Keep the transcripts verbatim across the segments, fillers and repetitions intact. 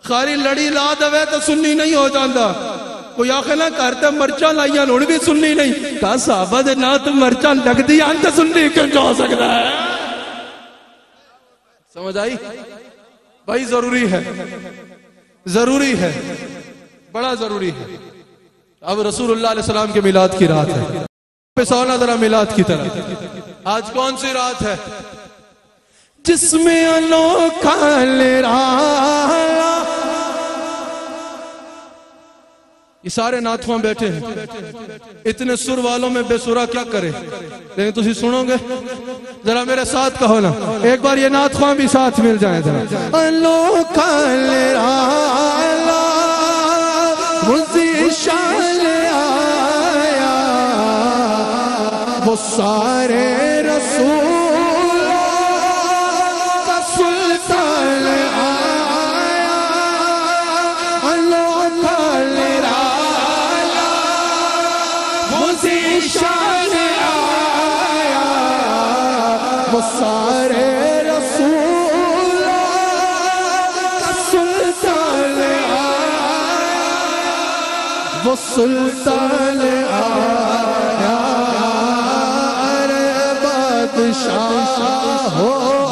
خالی لڑی لا دوے تو سنی نہیں ہو جاندہ. کوئی آخر نہ کرتا مرچہ لائیاں نوڑ بھی سننی نہیں. کہا صحابہ دے نا تو مرچہ لگ دی آن تو سننی کیوں جو ہو سکتا ہے. سمجھ آئی؟ بھائی ضروری ہے ضروری ہے بڑا ضروری ہے. اب رسول اللہ علیہ السلام کے میلاد کی رات ہے. پسونا ذرا میلاد کی طرح. آج کون سی رات ہے؟ جس میں انوکھا لرالا. یہ سارے ناتخواں بیٹھے ہیں. اتنے سر والوں میں بے سرا کیا کرے؟ لیکن تسی سنو گے ذرا میرے ساتھ کہو نا. ایک بار یہ ناتخواں بھی ساتھ مل جائیں ذرا. انوکھا لرالا مجھے شان آیا وہ سارے رسول کا سلطان آیا. انوکھا لرالا مجھے شان آیا وہ سارے رسول کا سلطان آیا وہ سلطان آیا. ارے بادشاہ ہو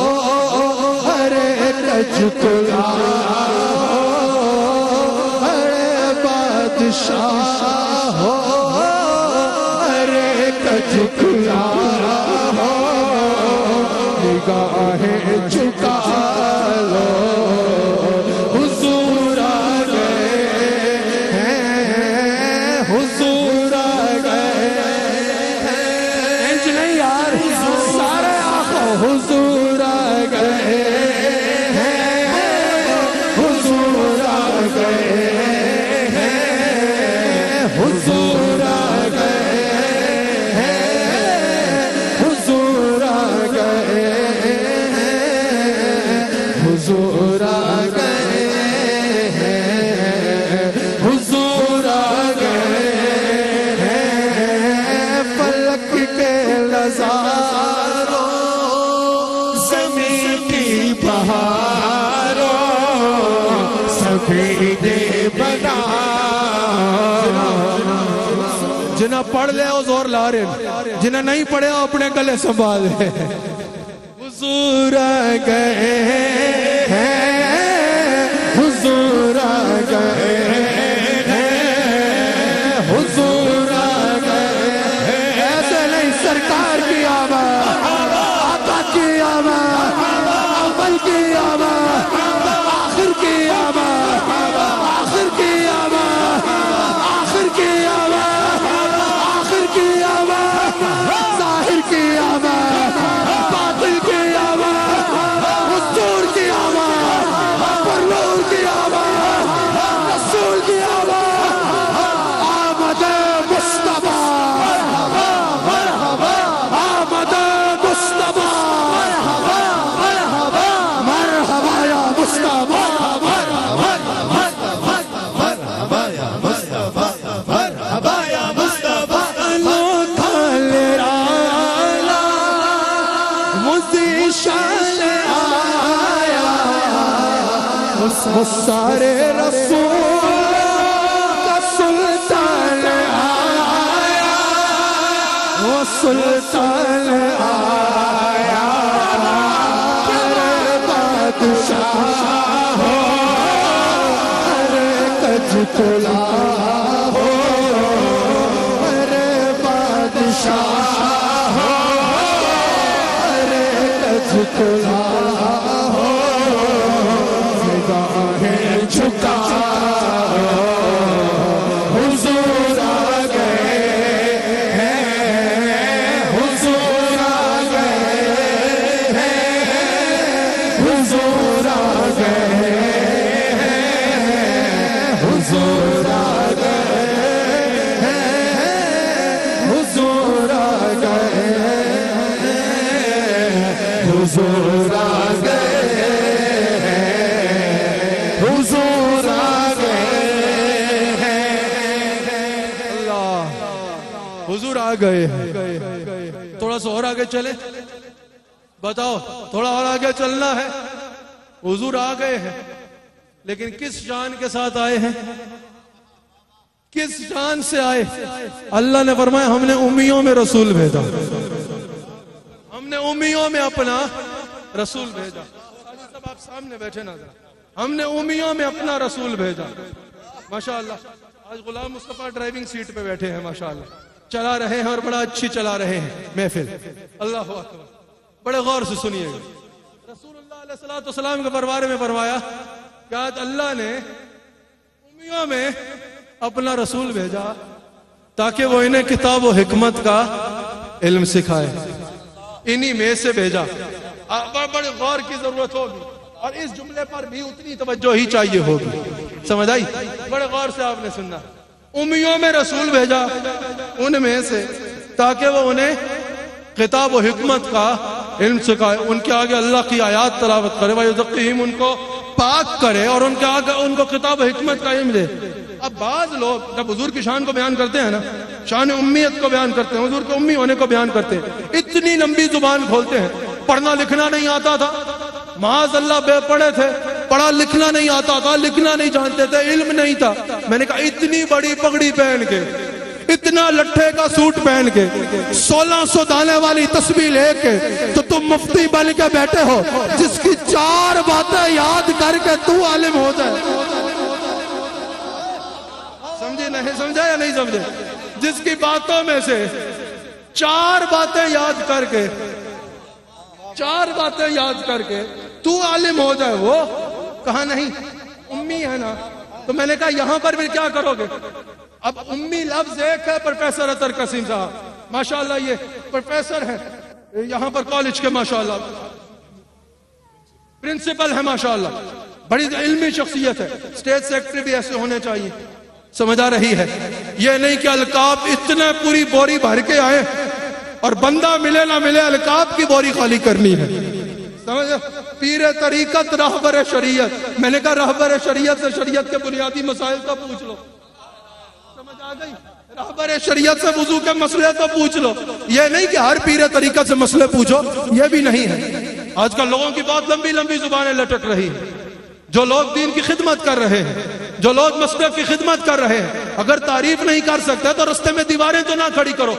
ارے کجکلا ہو ارے بادشاہ ہو ارے کجکلا ہو. نگاہیں جھکا لو حضور آ گئے ہیں حضور آ گئے ہیں. انج نہیں یار سارے آقا حضور آ گئے ہیں حضور آ گئے ہیں حضور آ گئے ہیں حضور آ گئے حضور آ گئے ہیں حضور آ گئے ہیں. فلک کے نظاروں زمین کی بہاروں سبھی نے بنا. جنہیں پڑھ لے وہ زور لا رہے جنہیں نہیں پڑھے وہ اپنے گلے سنبھال لے. حضور آ گئے ہیں حضور آ گئے ہیں حضور آ گئے ہیں. ایسے نہیں سرکار کی آواز آقا کی آواز اول کی آواز آخر کی آواز آخر کی آواز آخر کی آواز آخر کی آواز ظاہر کی آواز باطل کی آواز حضور کی آواز پرنور کی آواز رسول کی آواز. آمد مصطفیٰ آمد مصطفیٰ مرحبا یا مصطفیٰ انوکھا لرالا مجھے شان آیا وہ سارے رسول کا سلطان آیا وہ سلطان آیا. ارے بادشاہ ہو ارے کجکلا ہو ارے بادشاہ ہو ارے کجکلا ہو. نگاہیں جھکا حضور آ گئے ہیں حضور آ گئے ہیں حضور آ گئے ہیں حضور آ گئے ہیں حضور آ گئے ہیں حضور آ گئے حضور آ گئے ہیں. اللہ حضور آ گئے ہیں. تھوڑا سا اور آگے چلے بتاؤ تھوڑا اور آگے چلنا ہے. حضور آ گئے ہیں لیکن کس شان کے ساتھ آئے ہیں؟ کس شان سے آئے؟ اللہ نے فرمایا ہم نے امیوں میں رسول بھیجا، ہم نے امیوں میں اپنا رسول بھیجا۔ سب آپ سامنے بیٹھے نظر، ہم نے امیوں میں اپنا رسول بھیجا۔ ماشاءاللہ آج غلام مصطفیٰ ڈرائیونگ سیٹ پہ بیٹھے ہیں، ماشاءاللہ چلا رہے ہیں اور بڑا اچھی چلا رہے ہیں محفل۔ اللہ اکبر، بڑے غور سے سنیے گا۔ رسول اللہ علیہ السلام کے بارے میں فرمایا کہ آج اللہ نے امیوں میں اپنا رسول بھیجا تاکہ وہ انہیں کتاب و حکمت کا علم سکھائے، انہی میں سے بھیجا۔ بڑے غور کی ضرورت ہوگی اور اس جملے پر بھی اتنی توجہ ہی چاہیے ہوگی، سمجھ آئی؟ بڑے غور سے آپ نے سننا، امیوں میں رسول بھیجا ان میں سے تاکہ وہ انہیں کتاب و حکمت کا علم سکھائے، ان کے آگے اللہ کی آیات تلاوت کرے، وَيُزَكِّيهِمْ ان کو پاک کرے اور ان کے آگے ان کو کتاب و حکمت کا علم دے۔ اب بعض لوگ جب حضور کی شان کو بیان کرتے ہیں نا، شان امیت کو بیان کرتے ہیں، حضور کے امی ہونے کو بیان کرتے ہیں، اتنی لمبی زبان کھولتے ہیں، پڑھنا لکھنا نہیں آتا تھا، معاذ اللہ بے پڑھے تھے، پڑھا لکھنا نہیں آتا تھا، لکھنا نہیں جانتے تھے، علم نہیں تھا۔ میں نے کہا اتنی بڑی پگڑی پہن کے، اتنا لٹھے کا سوٹ پہن کے، سولہ سو دانے والی تسبیح لے کے تو تم مفتی بن کے بیٹھے ہو، جس کی چار باتیں یاد کر کے تو عالم ہو جائے۔ سمجھے نہیں سمجھا یا نہیں سمجھے؟ جس کی باتوں میں سے چار باتیں یاد کر کے چار باتیں یاد کر کے تو عالم ہو جائے، وہ کہا نہیں امی ہے نا۔ تو میں نے کہا یہاں پر بھی کیا کرو گے؟ اب امی لفظ ایک ہے، پروفیسر اطہر قاسم صاحب ماشاءاللہ یہ پروفیسر ہیں یہاں پر کالج کے، ماشاءاللہ پرنسپل ہے، ماشاءاللہ بڑی علمی شخصیت ہے، اسٹیٹ سیکرٹری بھی ایسے ہونے چاہیے، سمجھ آ رہی ہے؟ یہ نہیں کہ القاب اتنے پوری بوری بھر کے آئے اور بندہ ملے نہ ملے القاب کی بوری خالی کرنی ہے، سمجھ؟ پیر طریقت رہبر شریعت، میں نے کہا رہبر شریعت سے شریعت کے بنیادی مسائل تو پوچھ لو، سمجھ آ گئی؟ رہبر شریعت سے وضو کے مسئلے تو پوچھ لو، یہ نہیں کہ ہر پیر طریقت سے مسئلے پوچھو، یہ بھی نہیں ہے۔ آج کل لوگوں کی بہت لمبی لمبی زبانیں لٹک رہی ہیں، جو لوگ دین کی خدمت کر رہے ہیں، جو لوگ مسلک کی خدمت کر رہے ہیں، اگر تعریف نہیں کر سکتے تو رستے میں دیواریں تو نہ کھڑی کرو۔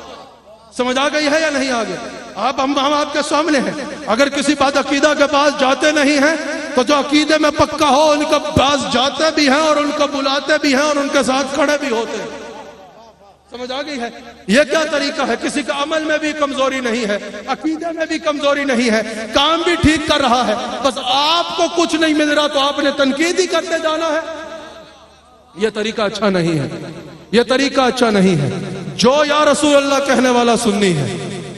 سمجھ آ گئی ہے یا نہیں آگے؟ آپ ہم ہم آپ کے سامنے ہیں، اگر کسی بات عقیدہ کے پاس جاتے نہیں ہیں تو جو عقیدے میں پکا ہو ان کے پاس جاتے بھی ہیں اور ان کو بلاتے بھی ہیں اور ان کے ساتھ کھڑے بھی ہوتے ہیں، سمجھ آ گئی ہے؟ یہ کیا طریقہ ہے؟ کسی کا عمل میں بھی کمزوری نہیں ہے، عقیدے میں بھی کمزوری نہیں ہے، کام بھی ٹھیک کر رہا ہے، بس آپ کو کچھ نہیں مل رہا تو آپ نے تنقید ہی کرتے جانا ہے۔ یہ طریقہ اچھا نہیں ہے، یہ طریقہ اچھا نہیں ہے۔ جو یا رسول اللہ کہنے والا سنی ہے،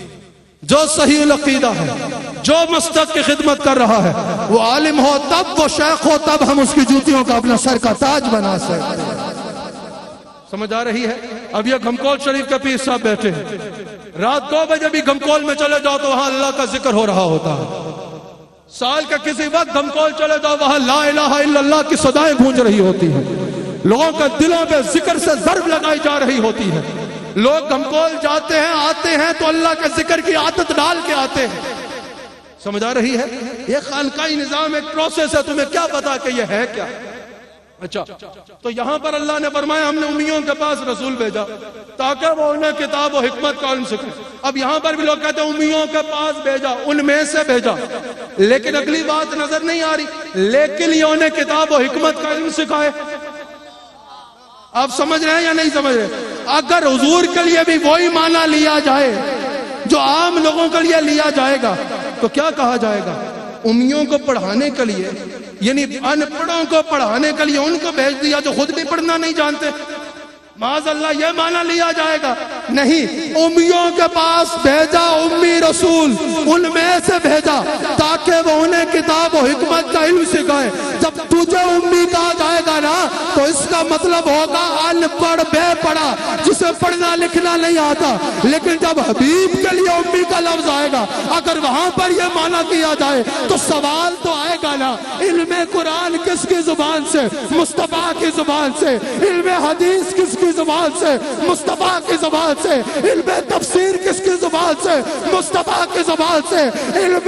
جو صحیح العقیدہ ہے، جو مسلک کی خدمت کر رہا ہے، وہ عالم ہو تب، وہ شیخ ہو تب ہم اس کی جوتیوں کا اپنا سر کا تاج بنا سکتے ہیں۔ سمجھ آ رہی ہے؟ اب یہ گھمکول شریف کے پیر صاحب بیٹھے ہیں، رات دو بجے بھی گھمکول میں چلے جاؤ تو وہاں اللہ کا ذکر ہو رہا ہوتا ہے، سال کے کسی وقت گھمکول چلے جاؤ وہاں لا الہ الا اللہ کی صدائیں گونج رہی ہوتی ہیں، لوگوں کے دلوں پہ ذکر سے ضرب لگائی جا رہی ہوتی ہے، لوگ گھمکول جاتے ہیں آتے ہیں تو اللہ کے ذکر کی عادت ڈال کے آتے ہیں، سمجھ آ رہی ہے؟ یہ خانقاہی نظام ایک پروسیس ہے، تمہیں کیا پتا کہ یہ ہے کیا؟ اچھا تو یہاں پر اللہ نے فرمایا ہم نے امیوں کے پاس رسول بھیجا تاکہ وہ انہیں کتاب و حکمت کا علم سکھائے۔ اب یہاں پر بھی لوگ کہتے ہیں امیوں کے پاس بھیجا، ان میں سے بھیجا، لیکن اگلی بات نظر نہیں آ رہی، لیکن یہ انہیں کتاب و حکمت کا علم سکھائے۔ آپ سمجھ رہے ہیں یا نہیں سمجھ رہے؟ اگر حضور کے لیے بھی وہی معنی لیا جائے جو عام لوگوں کے لیے لیا جائے گا تو کیا کہا جائے گا؟ امیوں کو پڑھانے کے لیے، یعنی ان پڑھوں کو پڑھانے کے لیے ان کو بھیج دیا جو خود بھی پڑھنا نہیں جانتے، معاذ اللہ یہ معنی لیا جائے گا؟ نہیں، امیوں کے پاس بھیجا امی رسول، ان میں سے بھیجا تاکہ وہ انہیں کتاب و حکمت کا علم سکھائے۔ جب تجھے امی کہا جائے گا نا تو اس کا مطلب ہوگا ان پڑھ بے پڑھا جسے پڑھنا لکھنا نہیں آتا. لیکن جب حبیب کے لیے امی کا لفظ آئے گا اگر وہاں پر یہ معنی کیا جائے تو سوال تو آئے گا نا, علم قرآن کس کی زبان سے؟ مصطفیٰ کی زبان سے. علم حدیث کس کی زبان سے؟ مصطفیٰ کی زبان سے. علم تفسیر کس کی زبان سے؟ مصطفیٰ کی زبان سے. علم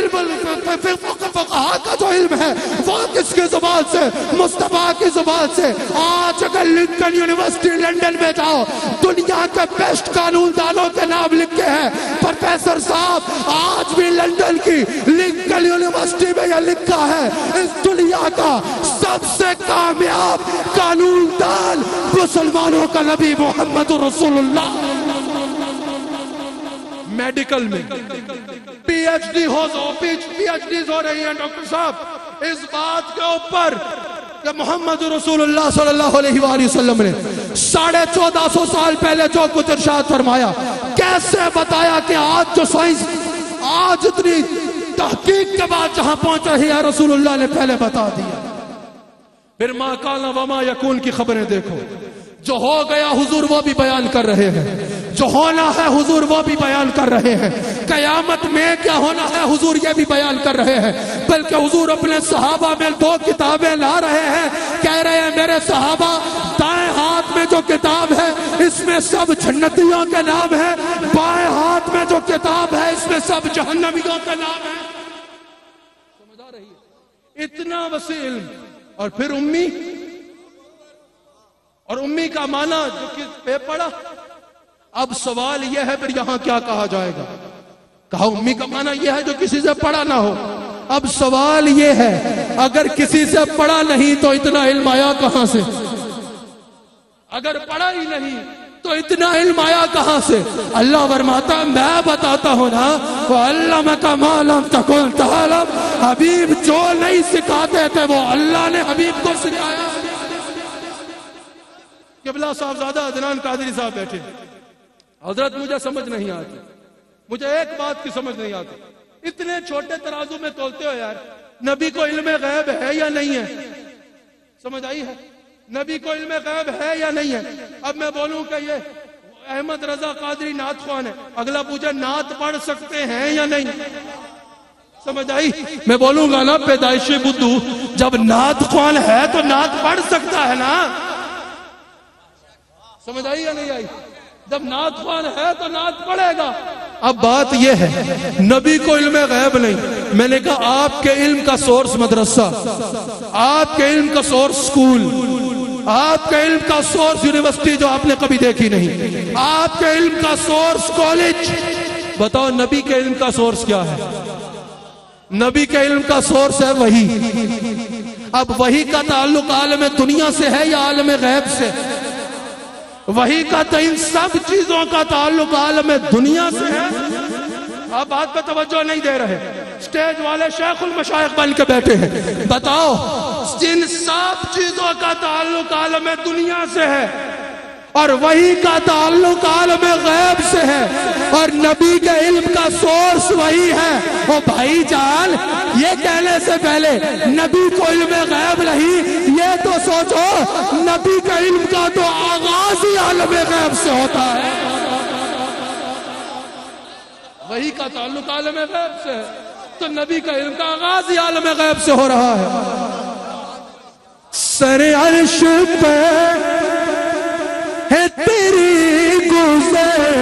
فقہا کا جو علم ہے وہ کس کی زبان سے؟ مصطفیٰ کی زبان سے. آج اگر لنکن یونیورسٹی لنڈن میں جاؤ, دنیا کے بیسٹ قانون دانوں کے نام لکھے ہیں. پروفیسر صاحب آج بھی لنڈن کی لنکن یونیورسٹی میں یہ لکھا ہے اس دنیا کا سب سے کامیاب قانون دان مسلمانوں کا نبی محمد رسول اللہ. میڈیکل میں پی ایچ ڈی ہو پی ایچ ڈیز ہو رہی ہیں ڈاکٹر صاحب اس بات کے اوپر کہ محمد رسول اللہ صلی اللہ علیہ وآلہ وسلم نے ساڑھے چودہ سو سال پہلے جو کچھ ارشاد فرمایا, کیسے بتایا کہ آج جو سائنس آج اتنی تحقیق کے بعد جہاں پہنچ رہی ہے رسول اللہ نے پہلے بتا دیا. پھر ما کان وما یکون کی خبریں دیکھو, جو ہو گیا حضور وہ بھی بیان کر رہے ہیں, جو ہونا ہے حضور وہ بھی بیان کر رہے ہیں, قیامت میں کیا ہونا ہے حضور یہ بھی بیان کر رہے ہیں. بلکہ حضور اپنے صحابہ میں دو کتابیں لا رہے ہیں, کہہ رہے ہیں میرے صحابہ دائیں ہاتھ میں جو کتاب ہے اس میں سب جنتیوں کے نام ہے, بائیں ہاتھ میں جو کتاب ہے اس میں سب جہنمیوں کے نام ہے. سمجھ آ رہی ہے؟ اتنا وسیع علم. اور پھر امی, اور امی کا معنی جو کہ بے پڑھا. اب سوال یہ ہے پھر یہاں کیا کہا جائے گا؟ کہا امی کا معنی یہ ہے جو کسی سے پڑھا نہ ہو. اب سوال یہ ہے اگر کسی سے پڑھا نہیں تو اتنا علم آیا کہاں سے؟ اگر پڑھا ہی نہیں تو اتنا علم آیا کہاں سے؟ اللہ فرماتا ہے میں بتاتا ہوں نا, وَعَلَّمَكَ مَا لَمْ تَكُنْ تَعْلَمْ. حبیب جو نہیں سکھاتے تھے وہ اللہ نے حبیب کو سکھایا. قبلہ صاحبزادہ عدنان قادری صاحب بیٹھے. حضرت مجھے سمجھ نہیں آتی, مجھے ایک بات کی سمجھ نہیں آتی, اتنے چھوٹے ترازو میں تولتے ہو یار, نبی کو علم غیب ہے یا نہیں ہے؟ سمجھ آئی ہے؟ نبی کو علم غیب ہے یا نہیں ہے؟ اب میں بولوں کہ یہ احمد رضا قادری نعت خوان ہے, اگلا پوچھے نعت پڑھ سکتے ہیں یا نہیں؟ سمجھ آئی؟ میں بولوں گا نا پیدائشی بدھو, جب نعت خوان ہے تو نعت پڑھ سکتا ہے نا. سمجھ آئی یا نہیں آئی؟ جب نعت خوان ہے تو نعت پڑھے گا. اب بات یہ ہے نبی کو علم غیب نہیں. میں نے کہا آپ کے علم کا سورس مدرسہ, آپ کے علم کا سورس سکول, آپ کے علم کا سورس یونیورسٹی جو آپ نے کبھی دیکھی نہیں, آپ کے علم کا سورس کالج. بتاؤ نبی کے علم کا سورس کیا ہے؟ نبی کے علم کا سورس ہے وحی. اب وحی کا تعلق عالم دنیا سے ہے یا عالم غیب سے؟ وحی کا تو ان سب چیزوں کا تعلق عالم دنیا سے ہے. آپ بات پہ توجہ نہیں دے رہے. سٹیج والے شیخ المشائخ بن کے بیٹھے ہیں, بتاؤ جن سب چیزوں کا تعلق عالم دنیا سے ہے اور وحی کا تعلق عالم غیب سے ہے اور نبی کے علم کا سورس وہی ہے. او بھائی جان, یہ کہنے سے پہلے نبی کو علم غیب نہیں, یہ تو سوچو نبی کا علم کا تو آغاز ہی عالم غیب سے ہوتا ہے. وحی کا تعلق عالم غیب سے ہے تو نبی کا علم کا آغاز ہی عالم غیب سے ہو رہا ہے. سر عرش پہ ہے تیری گزر.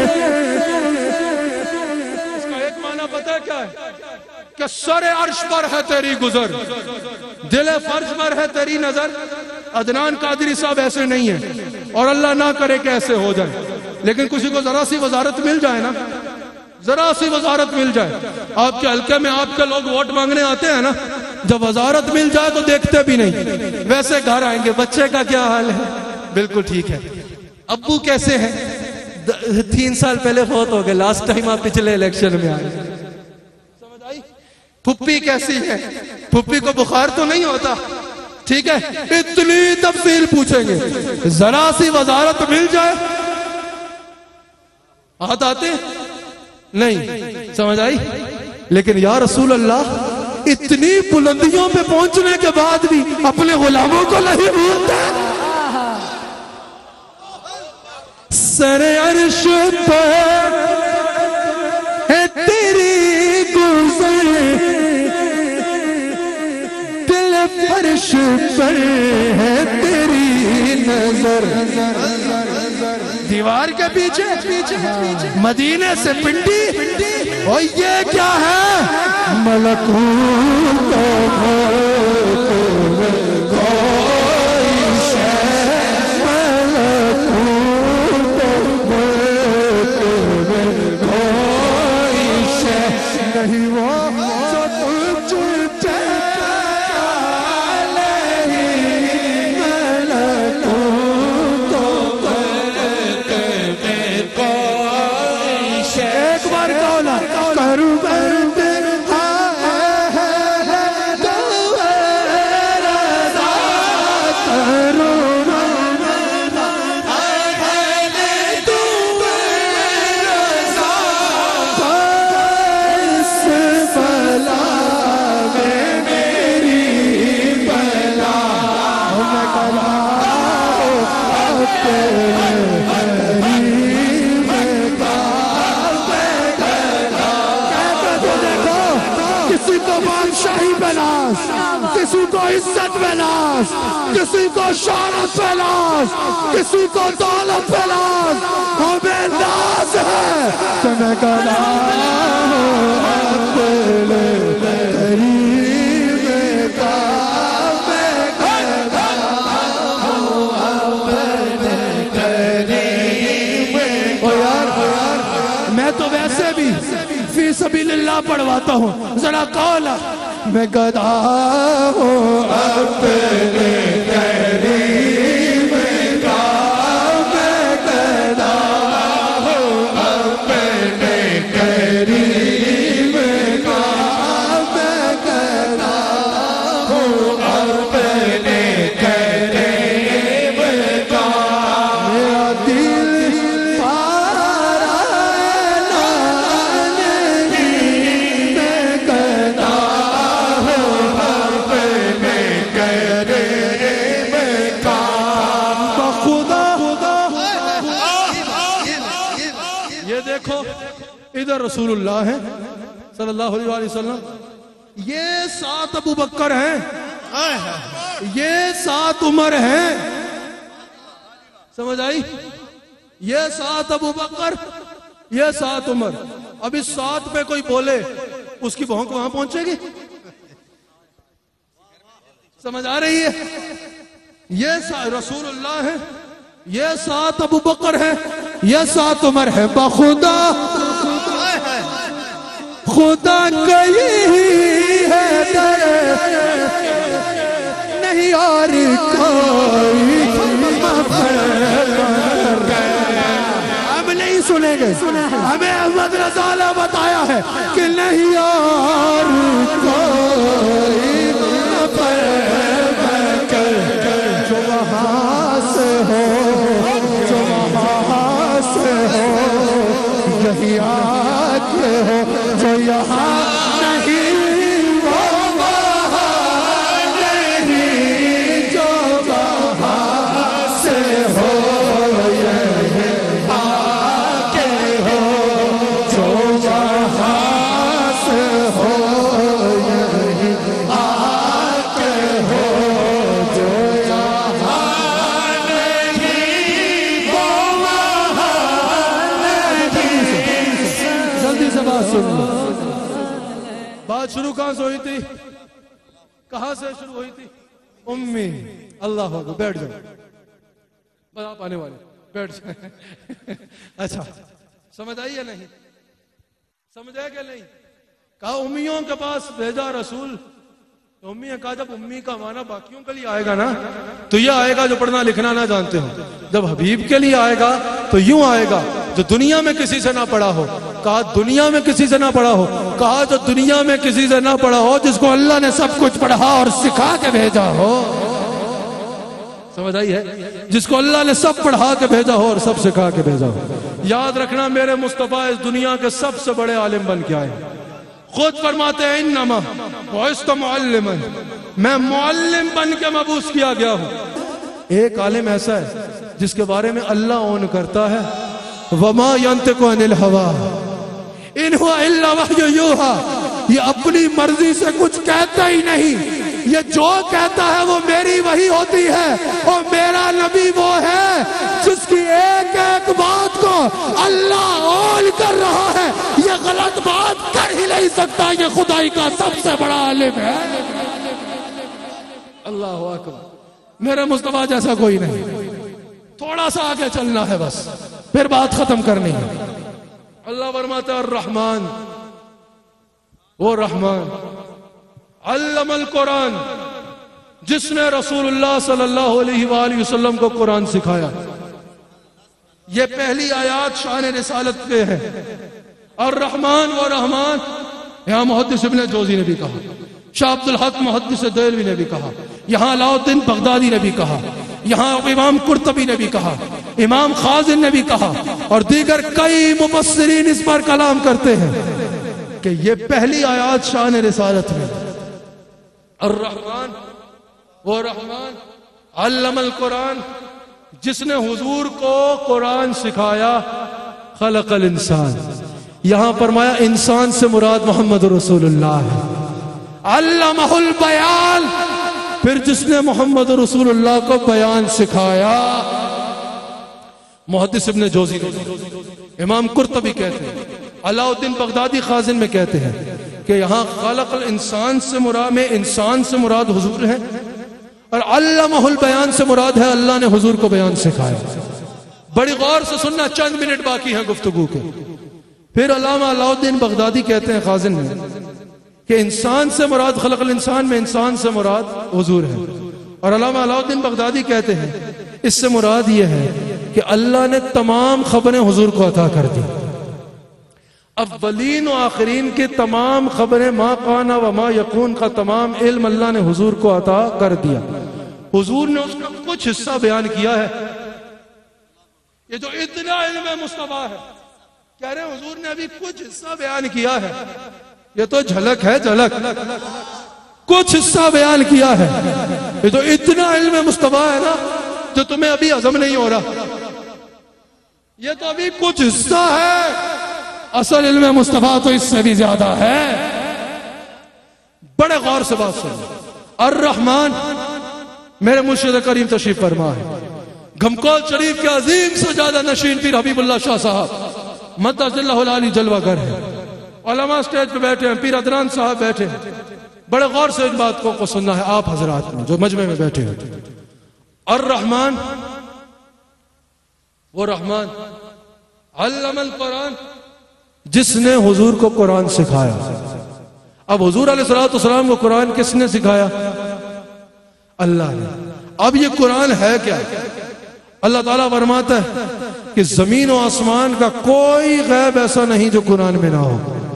اس کا ایک معنی پتہ ہے کیا ہے؟ کہ سر عرش پر ہے تیری گزر, دل فرش پر ہے تیری نظر. عدنان قادری صاحب ایسے نہیں ہیں اور اللہ نہ کرے کہ ایسے ہو جائے, لیکن کسی کو ذرا سی وزارت مل جائے نا, ذرا سی وزارت مل جائے. آپ کے حلقے میں آپ کے لوگ ووٹ مانگنے آتے ہیں نا, جب وزارت مل جائے تو دیکھتے بھی نہیں, ویسے گھر آئیں گے بچے کا کیا حال ہے, بالکل ٹھیک ہے. ابو کیسے ہیں؟ تین سال پہلے فوت ہو گئے, لاسٹ ٹائم آپ پچھلے الیکشن میں آئے. سمجھ آئی؟ پھپھی کیسی ہے؟ پھپھی کو بخار تو نہیں ہوتا, ٹھیک ہے, اتنی تفصیل پوچھیں گے. ذرا سی وزارت مل جائے ہاتھ آتے نہیں. سمجھ آئی؟ لیکن یا رسول اللہ اتنی بلندیوں پہ پہنچنے کے بعد بھی اپنے غلاموں کو نہیں بھولتے. سر عرش پر ہے تیری گزر، دل فرش پر ہے تیری نظر. دیوار کے پیچھے مدینے سے پنڈی، اور یہ کیا ہے؟ ملکوت کسی کو عزت پہ ناز، کسی کو شہرت پہ ناز، کسی کو دولت پہ ناز، ہمیں ناز ہے کہ میں کہا ہوں اپنے قریب کا، میں کہا ہوں اپنے قریب کا. یار میں تو ویسے بھی فی سبیل اللہ پڑھواتا ہوں، ذرا قولا میں گدا ہوں اپنے قریب کا، میں گدا ہوں اپنے قریب کا، میں گدا ہوں اپنے قریب کا. میرا دل پارا نہیں، میں گدا ادھر رسول اللہ ہے صلی اللہ علیہ وسلم، یہ سات ابو بکر ہیں، یہ سات عمر ہیں. سمجھ آئی؟ یہ سات ابو بکر، یہ سات عمر. اب اس سات پہ کوئی بولے اس کی بھونک وہاں پہنچے گی؟ سمجھ آ رہی ہے؟ یہ رسول اللہ ہے، یہ سات ابو بکر ہے، یہ سات عمر ہے. بخدا خدا کہیں ہے در نہیں اور کوئی ہم نہیں سنیں گے. ہمیں احمد رضا نے بتایا ہے کہ نہیں اور کوئی جو وہاں سے ہو، جو وہاں سے ہو، یہی آتے ہو، جو یہاں نہیں وہ وہاں نہیں، جو وہاں سے ہو یہی آتے ہو، جو وہاں سے ہو یہی آتے ہو، جو یہاں نہیں وہ وہاں نہیں. جلدی سے بات سنو. بات شروع کہاں سے ہوئی تھی؟ کہاں سے شروع ہوئی تھی؟ امی. اللہ اکبر. بیٹھ جاؤ، بس آپ آنے والے بیٹھ جائیں. اچھا سمجھ آئی یا نہیں؟ سمجھ آئے کہ نہیں؟ کہا امیوں کے پاس بھیجا رسول. تو امی نے کہا جب امی کا معنی باقیوں کے لیے آئے گا نا تو یہ آئے گا جو پڑھنا لکھنا نہ جانتے ہو. جب حبیب کے لیے آئے گا تو یوں آئے گا جو دنیا میں کسی سے نہ پڑھا ہو. کہا دنیا میں کسی سے نہ پڑھا ہو. کہا جو دنیا میں کسی سے نہ پڑھا ہو، جس کو اللہ نے سب کچھ پڑھا اور سکھا کے بھیجا ہو. سمجھ آئی ہے؟ جس کو اللہ نے سب پڑھا کے بھیجا ہو اور سب سکھا کے بھیجا ہو. یاد رکھنا میرے مصطفیٰ اس دنیا کے سب سے بڑے عالم بن کے آئے. خود فرماتے ہیں انما بعثت معلما، میں معلم بن کے مبعوث کیا گیا ہوں۔ ایک عالم ایسا ہے جس کے بارے میں اللہ اون کرتا ہے وما ينطق عن الهوى ان هو الا وحی یوحى، یہ اپنی مرضی سے کچھ کہتا ہی نہیں، یہ جو کہتا ہے وہ میری وحی ہوتی ہے، اور میرا نبی وہ ہے جس کی ایک ایک بات کو اللہ اون کر رہا ہے، یہ غلط بات کر ہی نہیں سکتا، یہ خدائی کا سب سے بڑا عالم ہے۔ اللہ اکبر، میرے مصطفیٰ جیسا کوئی نہیں، تھوڑا سا آگے چلنا ہے بس، پھر بات ختم کرنی ہے۔ اللہ فرماتا ہے الرحمن، وہ رحمان علم القرآن، جس نے رسول اللہ صلی اللہ علیہ وآلہ وسلم کو قرآن سکھایا۔ یہ پہلی آیات شان رسالت پہ ہے۔ الرحمن و رحمان، یہاں محدث ابن جوزی نے بھی کہا، شاہ عبد الحق محدث دہلوی نے بھی کہا، یہاں علاء الدین بغدادی نے بھی کہا، یہاں امام قرطبی نے بھی کہا، امام خازن نے بھی کہا، اور دیگر کئی مفسرین اس پر کلام کرتے ہیں کہ یہ پہلی آیات شان رسالت میں۔ الرحمن وہ رحمان علم القرآن، جس نے حضور کو قرآن سکھایا، خلق الانسان، یہاں فرمایا انسان سے مراد محمد رسول اللہ ہے، علمہ البیان، پھر جس نے محمد رسول اللہ کو بیان سکھایا۔ محدث ابن جوزی نے، امام قرطبی کہتے ہیں، علاء الدین بغدادی خازن میں کہتے ہیں کہ یہاں خلق الانسان سے مراد میں انسان سے مراد حضور ہے، اور علمہ البیان سے مراد ہے اللہ نے حضور کو بیان سکھایا۔ بڑی غور سے سننا، چند منٹ باقی ہیں گفتگو کے۔ پھر علامہ علاء الدین بغدادی کہتے ہیں خازن میں کہ انسان سے مراد خلق الانسان میں انسان سے مراد حضور ہے، اور علامہ علاء الدین بغدادی کہتے ہیں اس سے مراد یہ ہے کہ اللہ نے تمام خبریں حضور کو عطا کر دی، اولین و آخرین کے تمام خبریں، ما کان و ما یکون کا تمام علم اللہ نے حضور کو عطا کر دیا۔ حضور نے اس کا کچھ حصہ بیان کیا ہے۔ یہ جو اتنا علم مصطفیٰ ہے، کہہ رہے ہیں حضور نے ابھی کچھ حصہ بیان کیا ہے، یہ تو جھلک ہے، جھلک، کچھ حصہ بیان کیا ہے۔ یہ تو اتنا علم مصطفیٰ ہے نا جو تمہیں ابھی ہضم نہیں ہو رہا، یہ تو ابھی کچھ حصہ ہے، اصل علم مصطفیٰ تو اس سے بھی زیادہ ہے۔ بڑے غور سے بات سنیں۔ الرحمن، میرے مرشد کریم تشریف فرما ہے، گھمکول شریف کے عظیم سجادہ نشین پیر حبیب اللہ شاہ صاحب مدد اللہ العالی جلوہ گر ہے، علماء سٹیج پہ بیٹھے ہیں، پیر عدنان صاحب بیٹھے ہیں۔ بڑے غور سے ان بات کو سننا ہے آپ حضرات میں جو مجمع میں بیٹھے ہیں۔ الرحمن، وہ رحمان علم القرآن، جس نے حضور کو قرآن سکھایا۔ اب حضور علیہ السلام کو قرآن کس نے سکھایا؟ اللہ نے۔ اب یہ قرآن ہے کیا؟ اللہ تعالیٰ فرماتا ہے کہ زمین و آسمان کا کوئی غیب ایسا نہیں جو قرآن میں نہ ہو۔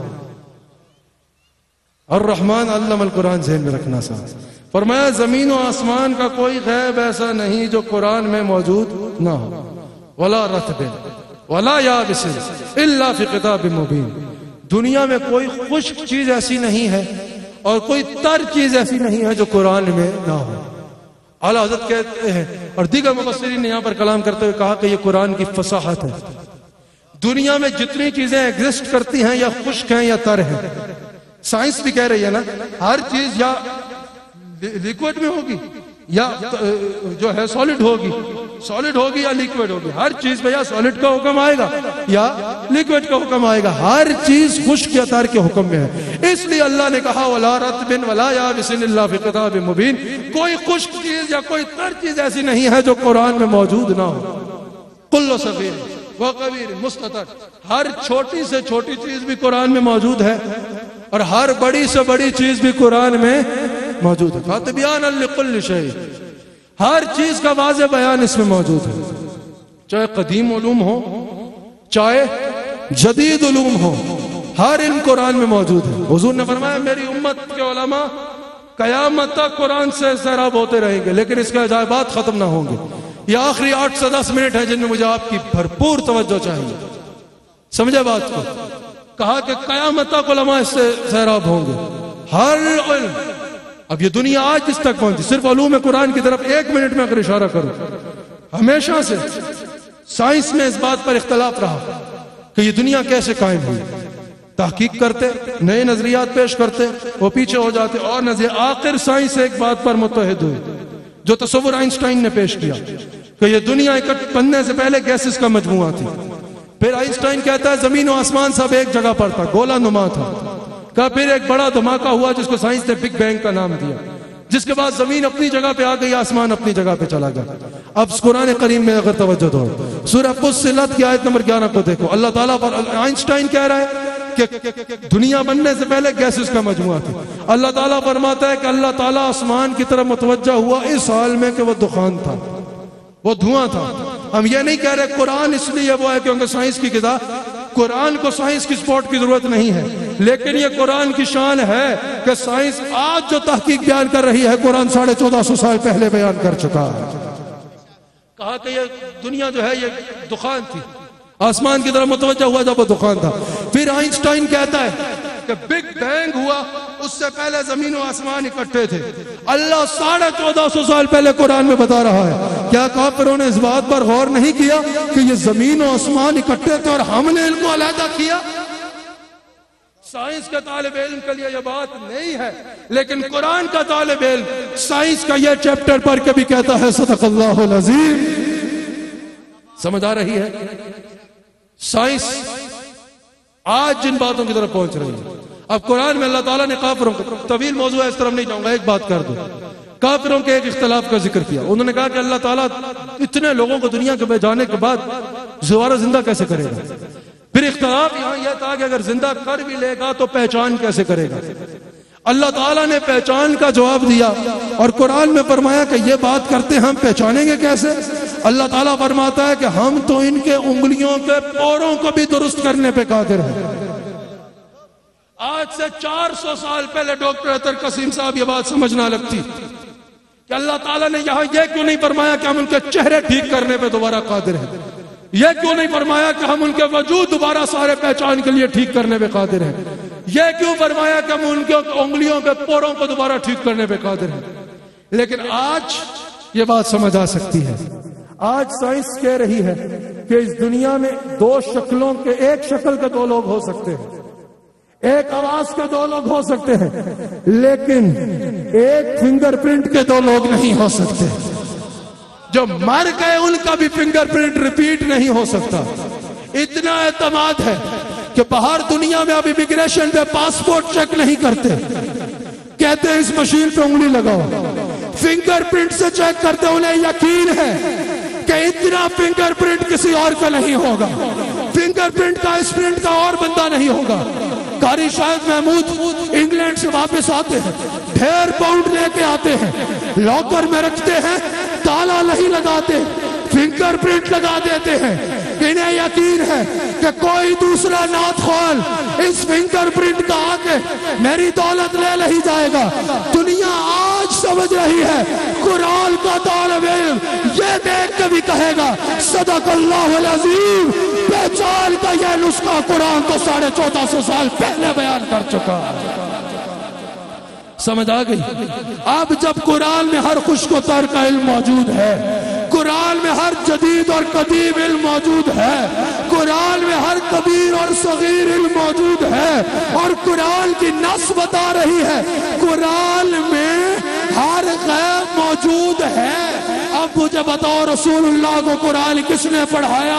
الرحمن علم القرآن ذہن میں رکھنا سا، فرمایا زمین و آسمان کا کوئی غیب ایسا نہیں جو قرآن میں موجود نہ ہو۔ ولا رتب ولا یابس الا فی کتاب مبین، دنیا میں کوئی خشک چیز ایسی نہیں ہے اور کوئی تر چیز ایسی نہیں ہے جو قرآن میں نہ ہو۔ اعلیٰ حضرت کہتے ہیں، اور دیگر مفسرین نے یہاں پر کلام کرتے ہوئے کہا کہ یہ قرآن کی فصاحت ہے۔ دنیا میں جتنی چیزیں ایگزسٹ کرتی ہیں یا خشک ہیں یا تر ہیں، سائنس بھی کہہ رہی ہے نا، ہر چیز یا لیکوڈ میں ہوگی یا جو ہے سالڈ ہوگی، سالڈ ہوگی یا لیکوڈ ہوگی، ہر چیز پہ یا سالڈ کا حکم آئے گا یا لیکوڈ کا حکم آئے گا، ہر چیز خشک یا تر کے حکم میں ہے۔ اس لیے اللہ نے کہا وَلَا رَطْبٍ وَلَا يَابِسٍ إِلَّا فِي كِتَابٍ مُبِينٍ، کوئی خشک چیز یا کوئی تر چیز ایسی نہیں ہے جو قرآن میں موجود نہ ہو۔ كُلُّ صَغِيرٍ وَكَبِيرٍ مُسْتَطَرٍ، ہر چھوٹی سے چھوٹی چیز بھی قرآن میں موجود ہے اور ہر بڑی سے بڑی چیز بھی قرآن میں موجود ہے۔ فَتِبْيَانًا لِكُلِّ شَيْءٍ، ہر چیز کا واضح بیان اس میں موجود ہے، چاہے قدیم علوم ہو چاہے جدید علوم ہو، ہر علم قرآن میں موجود ہے۔ حضور نے فرمایا میری امت کے علماء قیامت تک قرآن سے سیراب ہوتے رہیں گے لیکن اس کے عجائبات ختم نہ ہوں گے۔ یہ آخری آٹھ سے دس منٹ ہے جن میں مجھے آپ کی بھرپور توجہ چاہیے، سمجھے بات کو۔ کہا کہ قیامت تک علماء اس سے سیراب ہوں گے، ہر علم. اب یہ دنیا آج جس تک پہنچی، صرف علوم قرآن کی طرف ایک منٹ میں اگر اشارہ کروں، ہمیشہ سے سائنس میں اس بات پر اختلاف رہا کہ یہ دنیا کیسے قائم ہوئی. تحقیق کرتے، نئے نظریات پیش کرتے، وہ پیچھے ہو جاتے، اور نظریہ آخر سائنس ایک بات پر متحد ہوئی جو تصور آئنسٹائن نے پیش کیا کہ یہ دنیا اکٹھ بننے سے پہلے گیسز کا مجموعہ تھی. پھر آئنسٹائن کہتا ہے زمین و آسمان سب ایک جگہ پر تھا، گولا نما تھا. کہ پھر ایک بڑا دھماکہ ہوا جس کو سائنس نے بگ بینگ کا نام دیا، جس کے بعد زمین اپنی جگہ پہ آ گئی، آسمان اپنی جگہ پہ چلا گیا. اب قرآن کریم میں اگر توجہ دو، سورہ فصلت کی آیت نمبر گیارہ کو دیکھو. اللہ تعالیٰ پر آئنسٹائن کہہ رہا ہے کہ دنیا بننے سے پہلے گیسز کا مجموعہ تھا. اللہ تعالیٰ فرماتا ہے کہ اللہ تعالیٰ آسمان کی طرف متوجہ ہوا اس حال میں کہ وہ دخان تھا، وہ دھواں تھا. ہم یہ نہیں کہہ رہے قرآن اس لیے وہ ہے کیونکہ سائنس کی کتاب، قرآن کو سائنس کی سپورٹ کی ضرورت نہیں ہے، لیکن یہ قرآن کی شان ہے کہ سائنس آج جو تحقیق بیان کر رہی ہے قرآن ساڑھے چودہ سو سال پہلے بیان کر چکا ہے. کہا کہ یہ دنیا جو ہے یہ دخان تھی، آسمان کی طرف متوجہ ہوا جب وہ دخان تھا. پھر آئنسٹائن کہتا ہے کہ بگ بینگ ہوا، اس سے پہلے زمین و آسمان اکٹھے تھے. اللہ ساڑھے چودہ سو سال پہلے قرآن میں بتا رہا ہے. کیا کافروں نے اس بات پر غور نہیں کیا کہ یہ زمین و آسمان اکٹھے تھے اور ہم نے ان کو علیحدہ کیا؟ سائنس کا طالب علم کے لیے یہ بات نہیں ہے، لیکن قرآن کا طالب علم سائنس کا یہ چیپٹر پڑھ کے بھی کہتا ہے صدق اللہ العظیم. سمجھ آ رہی ہے؟ سائنس آج جن باتوں کی طرف پہنچ رہی ہے. اب قرآن میں اللہ تعالیٰ نے کافروں کو، طویل موضوع ہے اس طرف نہیں جاؤں گا، ایک بات کر دوں. کافروں کے ایک اختلاف کا ذکر کیا. انہوں نے کہا کہ اللہ تعالیٰ اتنے لوگوں کو دنیا کے جانے کے بعد دوبارہ زندہ کیسے کرے گا؟ پھر اختلاف یہاں یہ تھا کہ اگر زندہ کر بھی لے گا تو پہچان کیسے کرے گا؟ اللہ تعالیٰ نے پہچان کا جواب دیا اور قرآن میں فرمایا کہ یہ بات کرتے ہم پہچانیں گے کیسے؟ اللہ تعالیٰ فرماتا ہے کہ ہم تو ان کے انگلیوں کے پوروں کو بھی درست کرنے پہ قادر ہیں. آج سے چار سو سال پہلے ڈاکٹر اطہر قسیم صاحب یہ بات سمجھنا لگتی کہ اللہ تعالیٰ نے یہاں یہ کیوں نہیں فرمایا کہ ہم ان کے چہرے ٹھیک کرنے پہ دوبارہ قادر ہیں؟ یہ کیوں نہیں فرمایا کہ ہم ان کے وجود دوبارہ سارے پہچان کے لیے ٹھیک کرنے پہ قادر ہیں؟ یہ کیوں فرمایا کہ ہم ان کے انگلیوں کے پوروں کو دوبارہ ٹھیک کرنے پہ قادر ہیں؟ لیکن آج یہ بات سمجھ آ سکتی ہے. آج سائنس کہہ رہی ہے کہ اس دنیا میں دو شکلوں کے، ایک شکل کے دو لوگ ہو سکتے ہیں، ایک آواز کے دو لوگ ہو سکتے ہیں، لیکن ایک فنگر پرنٹ کے دو لوگ نہیں ہو سکتے. جو مر گئے ان کا بھی فنگر پرنٹ ریپیٹ نہیں ہو سکتا. اتنا اعتماد ہے کہ باہر دنیا میں اب امیگریشن پہ پاسپورٹ چیک نہیں کرتے، کہتے ہیں اس مشین پہ انگلی لگاؤ، فنگر پرنٹ سے چیک کرتے. انہیں یقین ہے کہ اتنا فنگر پرنٹ کسی اور کا نہیں ہوگا، فنگر پرنٹ کا اس پرنٹ کا اور بندہ نہیں ہوگا. قاری شاہد محمود انگلینڈ سے واپس آتے ہیں، ڈھیر پاؤنڈ لے کے آتے ہیں، لاکر میں رکھتے ہیں، تالا نہیں لگاتے، فنگر پرنٹ لگا دیتے ہیں. انہیں یقین ہے کہ کوئی دوسرا نعت خوان اس فنگر پرنٹ کا آگے میری دولت لے نہیں جائے گا. دنیا آج سمجھ رہی ہے قرآن کا طالب علم یہ دیکھ کے بھی کہے گا صدق اللہ العظیم. پہچان کا یہ نسخہ قرآن تو ساڑھے چودہ سو سال پہلے بیان کر چکا. سمجھ آ گئی؟ اب جب قرآن میں ہر خشک و تر کا علم موجود ہے، قرآن میں ہر جدید اور قدیم علم موجود ہے، قرآن میں ہر کبیر اور صغیر علم موجود ہے، اور قرآن کی نص بتا رہی ہے قرآن میں ہر غیب موجود ہے. اب مجھے بتاؤ رسول اللہ کو قرآن کس نے پڑھایا؟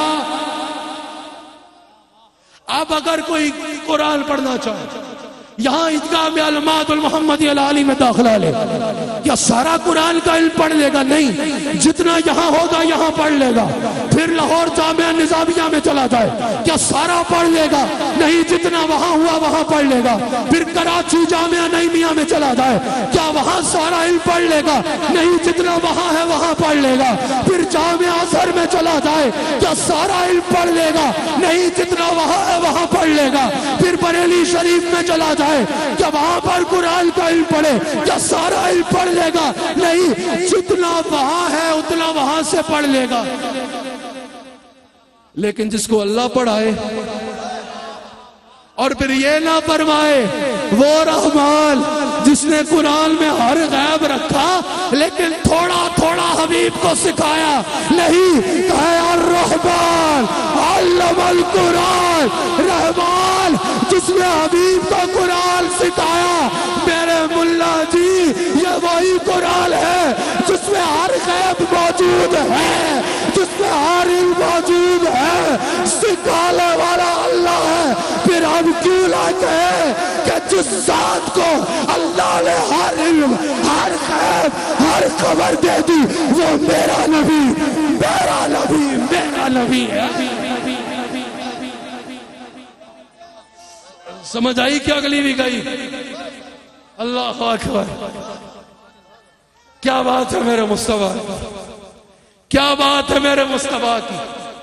اب اگر کوئی قرآن پڑھنا چاہے، یہاں عیدگاہ میں علامات المحمدی العالی میں داخلہ لے، کیا سارا قرآن کا علم پڑھ لے گا؟ نہیں، جتنا یہاں ہوگا یہاں پڑھ لے گا. پھر لاہور جامعہ نظامیہ میں چلا جائے، کیا سارا پڑھ لے گا؟ نہیں، جتنا وہاں ہوا وہاں پڑھ لے گا. پھر کراچی جامعہ نعیمیہ میں چلا جائے، کیا وہاں سارا علم پڑھ لے گا؟ نہیں، جتنا وہاں ہے وہاں پڑھ لے گا. پھر جامعہ ازہر میں چلا جائے، کیا سارا علم پڑھ لے گا؟ نہیں، جتنا وہاں ہے وہاں پڑھ لے گا. پھر بریلی شریف میں چلا جائے، کیا وہاں پر قرآن کا علم پڑھے؟ کیا سارا علم پڑھ لے گا؟ نہیں، جتنا وہاں ہے اتنا وہاں سے پڑھ لے گا. لیکن جس کو اللہ پڑھائے اور پھر یہ نہ فرمائے وہ رحمان جس نے قرآن میں ہر غیب رکھا لیکن تھوڑا تھوڑا حبیب کو سکھایا نہیں، کہے الرحمن علم القرآن، رحمان جس نے حبیب کو قرآن سکھایا۔ میرے ملا جی یہ وہی قرآن ہے جس میں ہر غیب موجود ہے، جس میں ہر علم موجود ہے، سکھانے والا اللہ ہے۔ پھر ہم کیوں لاتے ہیں کہ جس ذات کو اللہ نے ہر علم، ہر غیب، ہر خبر دے دی وہ میرا نبی، میرا نبی، میرا نبی ہے۔ سمجھ آئی کیا اگلی بھی گئی؟ اللہ اکبر، کیا بات ہے میرے مصطفیٰ، کیا بات ہے میرے مصطفیٰ کی۔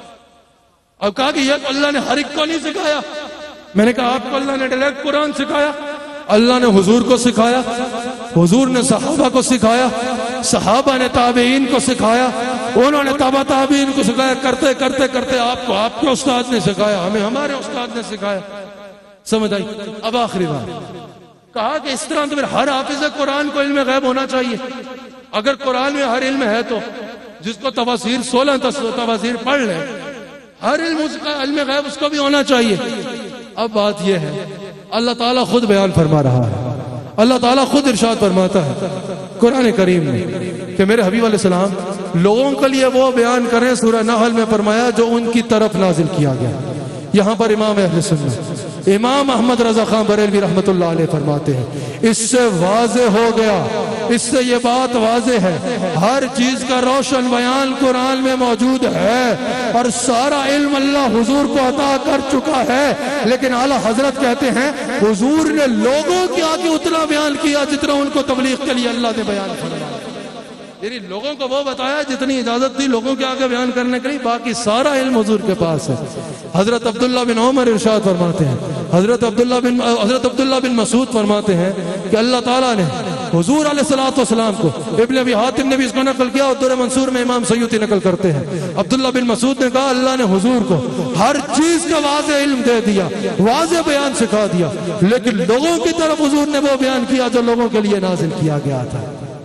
اب کہا کہ یہ تو اللہ نے ہر ایک کو نہیں سکھایا۔ میں نے کہا آپ کو اللہ نے ڈائریکٹ قرآن سکھایا؟ اللہ نے حضور کو سکھایا، حضور نے صحابہ کو سکھایا، صحابہ نے تابعین کو سکھایا، انہوں نے تابع تابعین کو سکھایا، کرتے کرتے کرتے آپ کو آپ کے استاد نے سکھایا، ہمیں ہمارے استاد نے سکھایا۔ سمجھ آئی؟ اب آخری بات کہا کہ اس طرح تو پھر ہر حافظ قرآن کو علم غیب ہونا چاہیے۔ اگر قرآن میں ہر علم ہے تو جس کو تفاسیر سولہ تفاسیر پڑھ لے، ہر علم اس کا علم غیب اس کو بھی ہونا چاہیے۔ اب بات یہ ہے اللہ تعالیٰ خود بیان فرما رہا ہے، اللہ تعالیٰ خود ارشاد فرماتا ہے قرآن کریم میں کہ میرے حبیب علیہ السلام لوگوں کے لیے وہ بیان کریں، سورہ نحل میں فرمایا جو ان کی طرف نازل کیا گیا۔ یہاں پر امام اہل سنت امام احمد رضا خان بریلوی رحمت اللہ علیہ فرماتے ہیں اس سے واضح ہو گیا، اس سے یہ بات واضح ہے ہر چیز کا روشن بیان قرآن میں موجود ہے اور سارا علم اللہ حضور کو عطا کر چکا ہے، لیکن اعلیٰ حضرت کہتے ہیں حضور نے لوگوں کے آگے اتنا بیان کیا جتنا ان کو تبلیغ کے لیے اللہ نے بیان فرمایا، یعنی لوگوں کو وہ بتایا جتنی اجازت تھی لوگوں کے آگے بیان کرنے کے لیے، باقی سارا علم حضور کے پاس ہے۔ حضرت عبداللہ بن عمر ارشاد فرماتے ہیں، حضرت عبداللہ بن حضرت عبداللہ بن مسعود فرماتے ہیں کہ اللہ تعالیٰ نے حضور علیہ الصلوۃ والسلام کو، ابن ابی حاتم نے بھی اس کو نقل کیا اور در منصور میں امام سیوطی نقل کرتے ہیں، عبداللہ بن مسعود نے کہا اللہ نے حضور کو ہر چیز کا واضح علم دے دیا، واضح بیان سکھا دیا، لیکن لوگوں کی طرف حضور نے وہ بیان کیا جو لوگوں کے لیے نازل کیا گیا تھا۔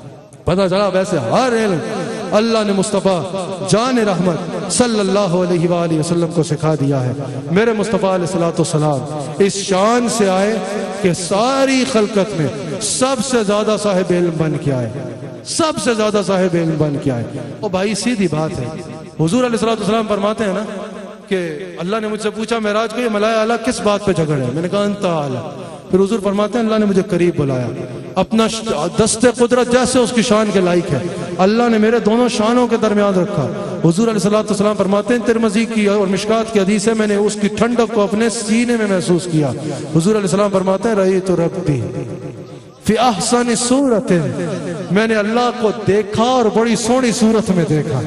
پتہ چلا ویسے ہر علم اللہ نے مصطفیٰ جان رحمت صلی اللہ علیہ وآلہ وسلم کو سکھا دیا ہے۔ میرے مصطفیٰ علیہ الصلوۃ والسلام اس شان سے آئے کہ ساری خلقت میں سب سے زیادہ صاحب علم بن کے آئے، سب سے زیادہ صاحب علم بن کے آئے۔ اور بھائی سیدھی بات ہے، حضور علیہ الصلوۃ والسلام فرماتے ہیں نا کہ اللہ نے مجھ سے پوچھا معراج کو یہ ملائے اعلیٰ کس بات پہ جھگڑے ہیں، میں نے کہا انت اعلیٰ۔ پھر حضور فرماتے ہیں اللہ نے مجھے قریب بلایا، اپنا دست قدرت جیسے اس کی شان کے لائق ہے اللہ نے میرے دونوں شانوں کے درمیان رکھا۔ حضور علیہ الصلوۃ والسلام فرماتے ہیں ترمذی کی اور مشکات کی حدیث ہے میں نے اس کی ٹھنڈک کو اپنے سینے میں محسوس کیا۔ حضور علیہ السلام فرماتے ہیں رأیت ربی فی احسن صورت، میں نے اللہ کو دیکھا اور بڑی سونی صورت میں دیکھا۔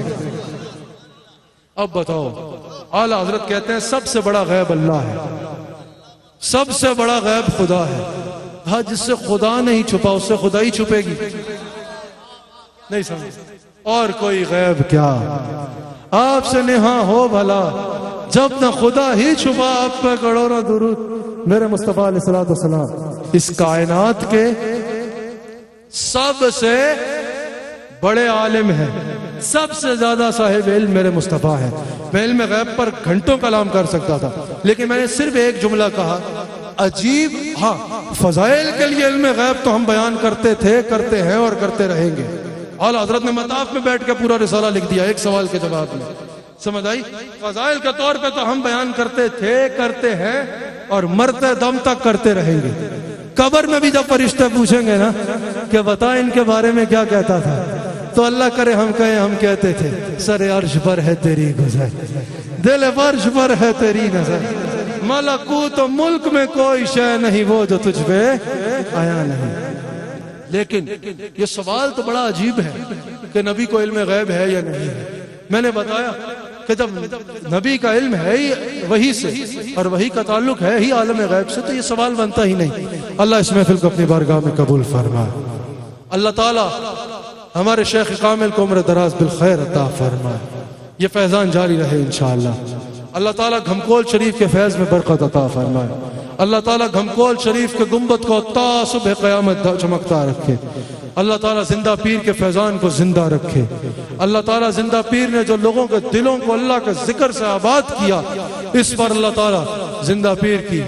اب بتاؤ اعلیٰ حضرت کہتے ہیں سب سے بڑا غیب اللہ ہے، سب سے بڑا غیب خدا ہے، ہاں جس سے خدا نہیں چھپا اس سے خدا ہی چھپے گی، نہیں سمجھ؟ اور کوئی غیب کیا آپ سے نہا ہو بھلا جب نہ خدا ہی چھپا آپ پہ کروڑوں درود۔ میرے مصطفیٰ علیہ الصلوۃ والسلام اس کائنات کے سب سے بڑے عالم ہیں، سب سے زیادہ صاحب علم میرے مصطفیٰ ہے۔ میں علم غیب پر گھنٹوں کلام کر سکتا تھا لیکن میں نے صرف ایک جملہ کہا عجیب، ہاں فضائل کے لیے علم غیب تو ہم بیان کرتے تھے، کرتے ہیں اور کرتے رہیں گے۔ اعلیٰ حضرت نے مطاف میں بیٹھ کے پورا رسالہ لکھ دیا ایک سوال کے جواب میں، سمجھ آئی؟ فضائل کے طور پہ تو ہم بیان کرتے تھے، کرتے ہیں اور مرتے دم تک کرتے رہیں گے۔ قبر میں بھی جب فرشتے پوچھیں گے نا کہ بتا ان کے بارے میں کیا کہتا تھا تو اللہ کرے ہم کہیں ہم کہتے تھے سر عرش پر ہے تیری گزر، دل فرش پر ہے تیری نظر، ملکوت و ملک میں کوئی شے نہیں وہ جو تجھ پہ آیا نہیں۔ لیکن یہ سوال تو بڑا عجیب ہے کہ نبی کو علم غیب ہے یا نہیں ہے۔ میں نے بتایا کہ جب نبی کا علم ہے ہی وہی سے اور وہی کا تعلق ہے ہی عالم غیب سے تو یہ سوال بنتا ہی نہیں۔ اللہ اس محفل کو اپنی بارگاہ میں قبول فرمائے۔ اللہ تعالیٰ ہمارے شیخ کامل کو عمر دراز بالخیر عطا فرمائے، یہ فیضان جاری رہے انشاءاللہ۔ اللہ تعالیٰ گھمکول شریف کے فیض میں برکت عطا فرمائے۔ اللہ تعالیٰ گھمکول شریف کے گنبد کو تا صبح قیامت چمکتا رکھے. اللہ تعالیٰ زندہ پیر کے فیضان کو زندہ رکھے. اللہ تعالیٰ زندہ پیر نے جو لوگوں کے دلوں کو اللہ کے ذکر سے آباد کیا، اس پر اللہ تعالیٰ زندہ پیر کی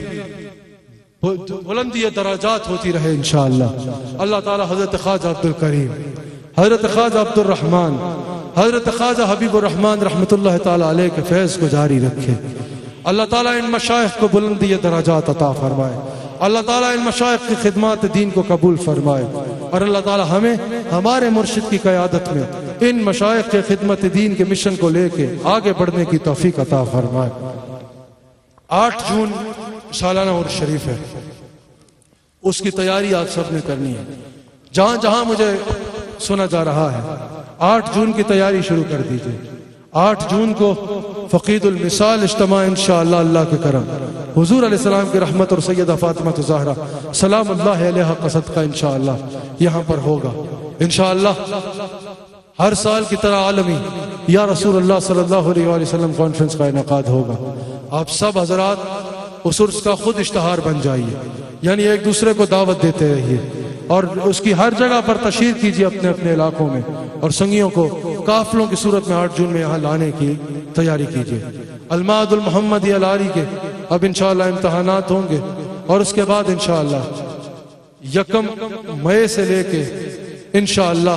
بلندی درجات ہوتی رہے انشاءاللہ. اللہ تعالیٰ حضرت خواجہ عبد الکریم، حضرت خواجہ عبد الرحمن، حضرت خواجہ حبیب الرحمن رحمت اللہ تعالیٰ علیہ کے فیض کو جاری رکھے. اللہ تعالیٰ ان مشائخ کو بلندی درجات عطا فرمائے. اللہ تعالیٰ ان مشائخ کی خدمات دین کو قبول فرمائے. اور اللہ تعالیٰ ہمیں ہمارے مرشد کی قیادت میں ان مشائخ کے خدمت دین کے مشن کو لے کے آگے بڑھنے کی توفیق عطا فرمائے. آٹھ جون سالانہ عرس شریف ہے، اس کی تیاری آپ سب نے کرنی ہے. جہاں جہاں مجھے سنا جا رہا ہے آٹھ جون کی تیاری شروع کر دیجئے. آٹھ جون کو فقید المثال اجتماع انشاءاللہ اللہ کے کرم حضور علیہ السلام کی رحمت اور سیدہ فاطمہ زہرا سلام اللہ علیہ کا صدقہ انشاءاللہ یہاں پر ہوگا. انشاءاللہ ہر سال کی طرح عالمی یا رسول اللہ صلی اللہ علیہ وآلہ وسلم کانفرنس کا انعقاد ہوگا. آپ سب حضرات اس عرس کا خود اشتہار بن جائیے، یعنی ایک دوسرے کو دعوت دیتے رہیے اور اس کی ہر جگہ پر تشہیر کیجیے اپنے اپنے علاقوں میں، اور سنگیوں کو قافلوں کی صورت میں آٹھ جون میں یہاں لانے کی تیاری کیجیے. المعہد المحمدی الاری کے اب انشاءاللہ امتحانات ہوں گے، اور اس کے بعد انشاءاللہ یکم مئی سے لے کے انشاءاللہ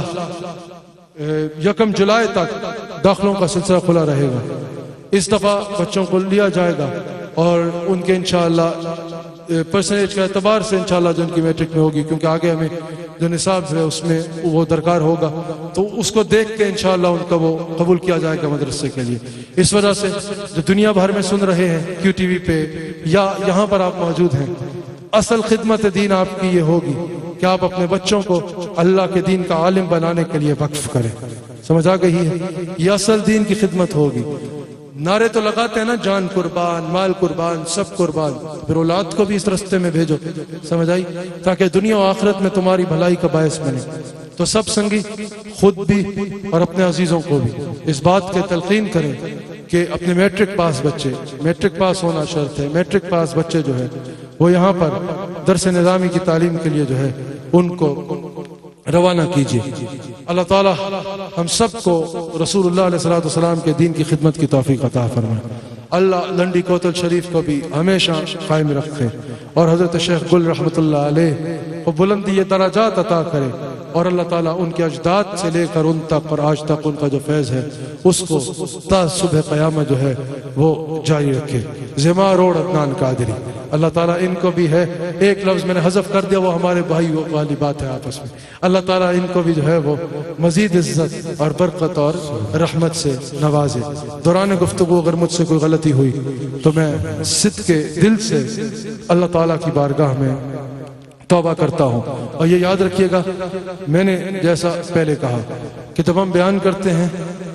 یکم جولائی تک داخلوں کا سلسلہ کھلا رہے گا. اس دفعہ بچوں کو لیا جائے گا اور ان کے انشاءاللہ پرسنیج کے اعتبار سے انشاءاللہ جو ان کی میٹرک میں ہوگی، کیونکہ آگے ہمیں جو نصاب ہے اس میں وہ درکار ہوگا، تو اس کو دیکھ کے انشاءاللہ ان کا وہ قبول کیا جائے گا مدرسے کے لیے. اس وجہ سے جو دنیا بھر میں سن رہے ہیں کیو ٹی وی پہ یا یہاں پر آپ موجود ہیں، اصل خدمت دین آپ کی یہ ہوگی کہ آپ اپنے بچوں کو اللہ کے دین کا عالم بنانے کے لیے وقف کریں. سمجھ آ گئی ہے؟ یہ اصل دین کی خدمت ہوگی. نعرے تو لگاتے ہیں نا، جان قربان، مال قربان، سب قربان، پھر اولاد کو بھی اس رستے میں بھیجو. سمجھ آئی؟ تاکہ دنیا و آخرت میں تمہاری بھلائی کا باعث بنے. تو سب سنگی خود بھی اور اپنے عزیزوں کو بھی اس بات کے تلقین کریں کہ اپنے میٹرک پاس بچے، میٹرک پاس ہونا شرط ہے، میٹرک پاس بچے جو ہے وہ یہاں پر درس نظامی کی تعلیم کے لیے جو ہے ان کو روانہ کیجیے. اللہ تعالی ہم سب کو رسول اللہ علیہ السلام کے دین کی خدمت کی توفیق عطا فرمائے. اللہ لنڈی کوتل شریف کو بھی ہمیشہ قائم رکھے اور حضرت شیخ گل رحمت اللہ علیہ کو بلندی درجات عطا کرے، اور اللہ تعالیٰ ان کے اجداد سے لے کر ان تک اور آج تک ان کا جو فیض ہے اس کو تا صبح قیامت جو ہے وہ جاری رکھے. زما روڈ عدنان قادری، اللہ تعالیٰ ان کو بھی ہے، ایک لفظ میں نے حذف کر دیا، وہ ہمارے بھائی والی بات ہے آپس میں. اللہ تعالیٰ ان کو بھی جو ہے وہ مزید عزت اور برکت اور رحمت سے نوازے. دوران گفتگو اگر مجھ سے کوئی غلطی ہوئی تو میں صدق کے دل سے اللہ تعالیٰ کی بارگاہ میں توبہ کرتا ہوں. اور یہ یاد رکھیے گا، میں نے جیسا پہلے کہا کہ جب ہم بیان کرتے ہیں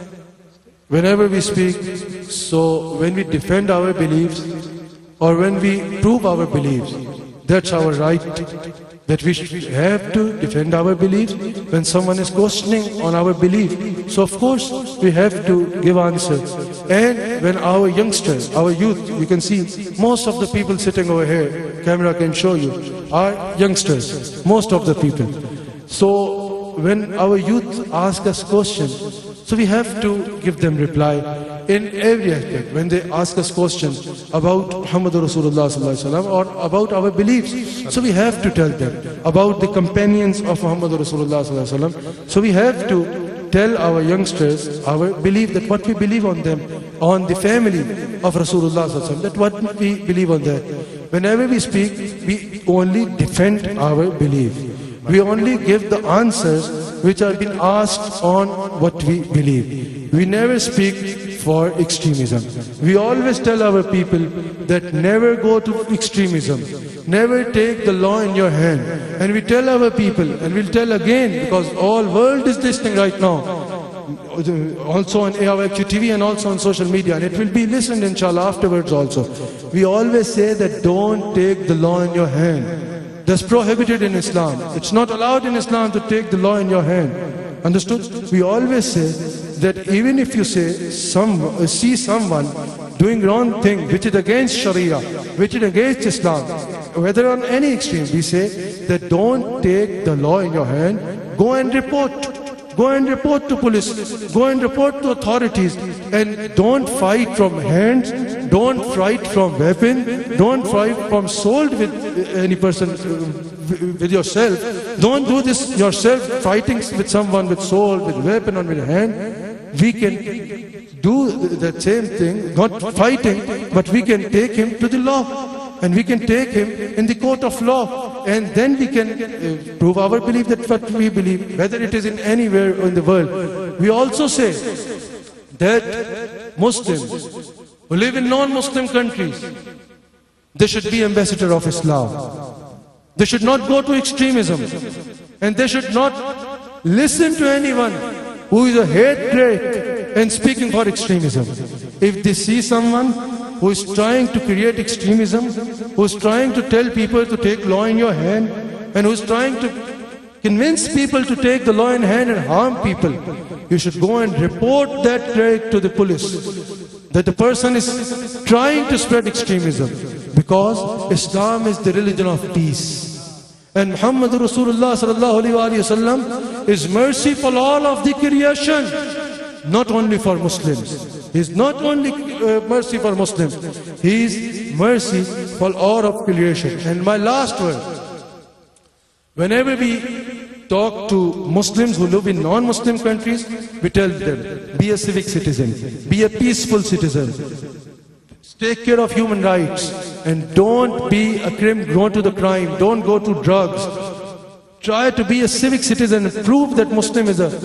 whenever we speak, so when we defend our beliefs or when we prove our beliefs, that's our right, that we have to defend our beliefs. When someone is questioning on our belief, so of course we have to give answer. And when our youngsters, our youth, you can see most of the people sitting over here, camera can show you, are youngsters, most of the people. So when our youth ask us questions, so we have to give them reply in every aspect. When they ask us questions about Muhammad Rasulullah sallallahu alaihi wasallam or about our beliefs, so we have to tell them about the companions of Muhammad Rasulullah sallallahu alaihi wasallam. So we have to tell our youngsters our belief, that what we believe on them, on the family of Rasulullah sallallahu alaihi wasallam, that what we believe on that. Whenever we speak, we only defend our belief. We only give the answers which have been asked on what we believe. We never speak for extremism. We always tell our people that never go to extremism. Never take the law in your hand. And we tell our people, and we'll tell again, because all world is listening right now, also on A I Q T V and also on social media, and it will be listened inshallah afterwards also. We always say that don't take the law in your hand. That's prohibited in Islam. It's not allowed in Islam to take the law in your hand. Understood? We always say that even if you say some, see someone doing wrong thing, which is against Sharia, which is against Islam, whether on any extreme, we say that don't take the law in your hand, go and report. Go and report to police, go and report to authorities, and don't fight from hands, don't fight from weapon, don't fight from sword with any person, with yourself. Don't do this yourself, fighting with someone with sword, with weapon or with hand. We can do the same thing, not fighting, but we can take him to the law. And we can take him in the court of law, and then we can uh, prove our belief that what we believe, whether it is in anywhere in the world. We also say that Muslims who live in non-Muslim countries, they should be ambassador of Islam. They should not go to extremism, and they should not listen to anyone who is a hatred and speaking for extremism. If they see someone who is trying to create extremism, who is trying to tell people to take law in your hand, and who is trying to convince people to take the law in hand and harm people, you should go and report that trait to the police, that the person is trying to spread extremism, because Islam is the religion of peace. And Muhammad Rasulullah sallallahu alaihi wasallam is mercy for all of the creation, not only for Muslims. He is not only uh, mercy for Muslims, He is mercy for all of creation. And my last word, whenever we talk to Muslims who live in non-Muslim countries, we tell them, be a civic citizen, be a peaceful citizen, take care of human rights, and don't be a criminal, go to the crime, don't go to drugs. Try to be a civic citizen and prove that Muslim is a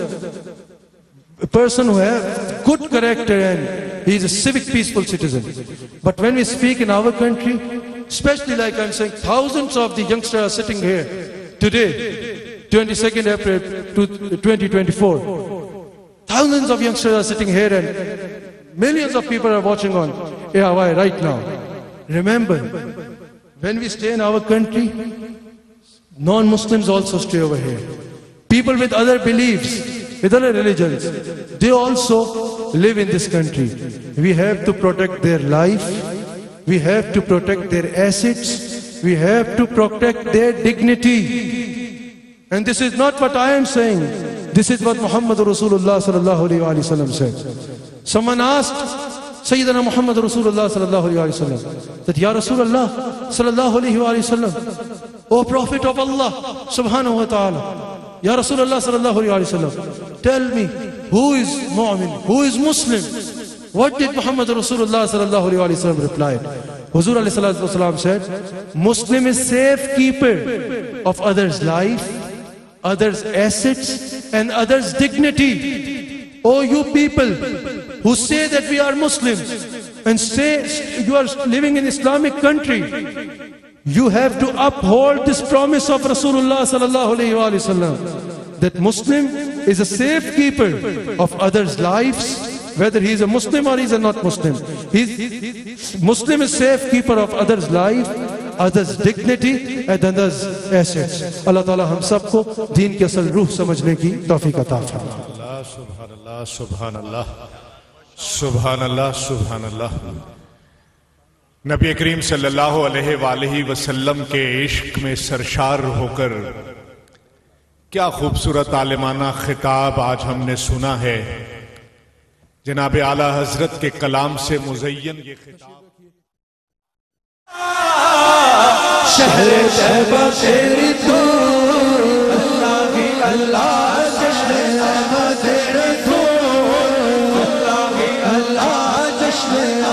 A person who has good character and he is a civic peaceful citizen. But when we speak in our country, especially like I'm saying, thousands of the youngsters are sitting here today, twenty-second April twenty twenty-four. Thousands of youngsters are sitting here and millions of people are watching on A I Y right now. Remember, when we stay in our country, non-Muslims also stay over here. People with other beliefs, with other religions, they also live in this country. We have to protect their life, we have to protect their assets, we have to protect their dignity. And this is not what I am saying, this is what Muhammad Rasulullah sallallahu alaihi wasallam said. Someone asked Sayyidina Muhammad Rasulullah sallallahu alaihi wasallam that, Ya Rasulullah sallallahu alaihi wasallam, O Prophet of Allah subhanahu wa ta'ala, Ya Rasulullah sallallahu alaihi wasallam, tell me, who is mu'min, who is Muslim? What did Muhammad Rasulullah sallallahu alaihi wasallam reply? Huzur alayhi salatu wasalam said, Muslim is safekeeper of others' life, others' assets, and others' dignity. Oh, you people who say that we are Muslims and say you are living in Islamic country, you have to uphold this promise of Rasulullah sallallahu alaihi wasallam, that Muslim is a safekeeper of others' lives, whether he is a Muslim or he is a not Muslim. He's, Muslim is safekeeper of others' life, others' dignity, and others' assets. Allah Ta'ala हम सबको दीन की असल रूह समझने की तौफीक अता फरमाए. Subhanallah, Subhanallah, Subhanallah, Subhanallah. नबी करीम सल्लल्लाहु अलैहि वसल्लम के इश्क में सरशार होकर क्या खूबसूरत आलिमाना खिताब आज हमने सुना है. जनाब आला हजरत के कलाम से मुज़य्यन ये खिताब. शहरे तैबा तेरी तू अल्लाह ही अल्लाह, जश्न अहमद तेरे तू अल्लाह ही अल्लाह, जश्न